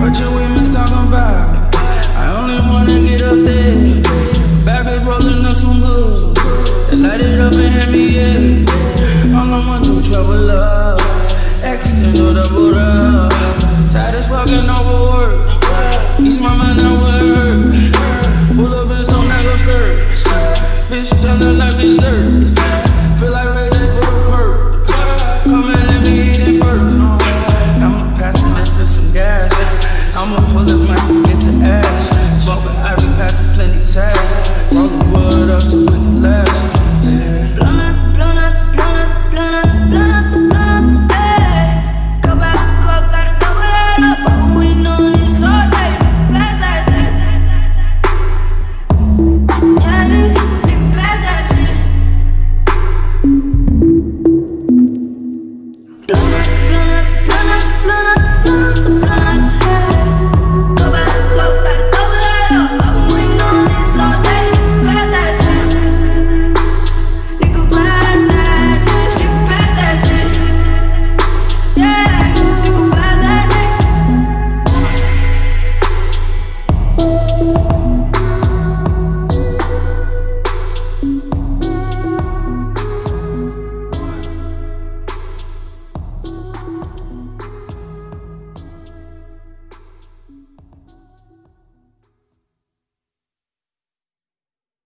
What your women's talking about? I only wanna get up there. Back is rolling up some good. They light it up and hand me, yeah. All I want to trouble love. X and no double up. Tired as fucking overwork. Ease my mind out where it hurt. Pull up in some narrow skirt. Fish turning like dessert. Feel like Ray J for the perk. Come and let me eat it first. I'ma pass it for some gas. I'ma pull it